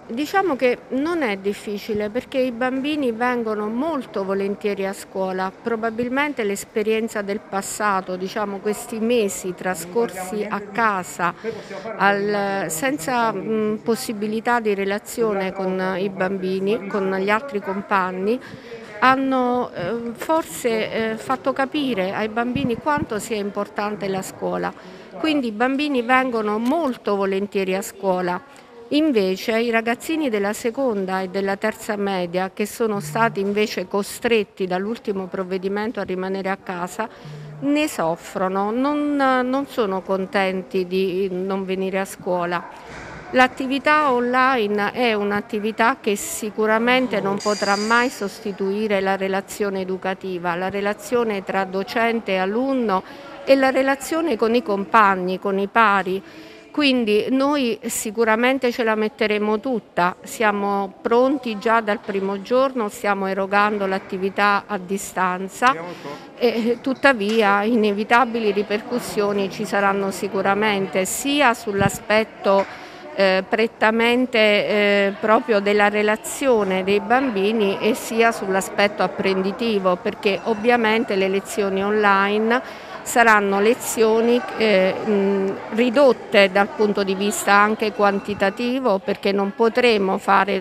Diciamo che non è difficile perché i bambini vengono molto volentieri a scuola. Probabilmente l'esperienza del passato, diciamo questi mesi trascorsi a casa senza possibilità di relazione con i bambini, con gli altri compagni, hanno forse fatto capire ai bambini quanto sia importante la scuola. Quindi i bambini vengono molto volentieri a scuola. Invece i ragazzini della seconda e della terza media, che sono stati invece costretti dall'ultimo provvedimento a rimanere a casa, ne soffrono, non sono contenti di non venire a scuola. L'attività online è un'attività che sicuramente non potrà mai sostituire la relazione educativa, la relazione tra docente e alunno e la relazione con i compagni, con i pari. Quindi noi sicuramente ce la metteremo tutta, siamo pronti già dal primo giorno, stiamo erogando l'attività a distanza e tuttavia inevitabili ripercussioni ci saranno sicuramente sia sull'aspetto prettamente proprio della relazione dei bambini e sia sull'aspetto apprenditivo, perché ovviamente le lezioni online saranno lezioni ridotte dal punto di vista anche quantitativo, perché non potremo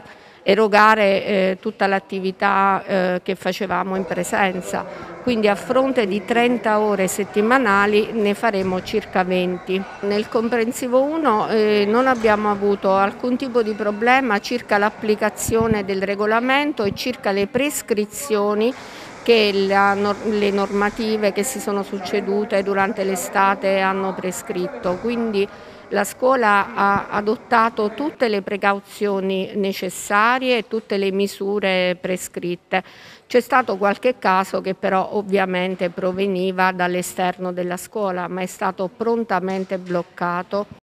erogare tutta l'attività che facevamo in presenza. Quindi a fronte di 30 ore settimanali ne faremo circa 20. Nel comprensivo 1 non abbiamo avuto alcun tipo di problema circa l'applicazione del regolamento e circa le prescrizioni che le normative che si sono succedute durante l'estate hanno prescritto. Quindi la scuola ha adottato tutte le precauzioni necessarie e tutte le misure prescritte. C'è stato qualche caso che però ovviamente proveniva dall'esterno della scuola, ma è stato prontamente bloccato.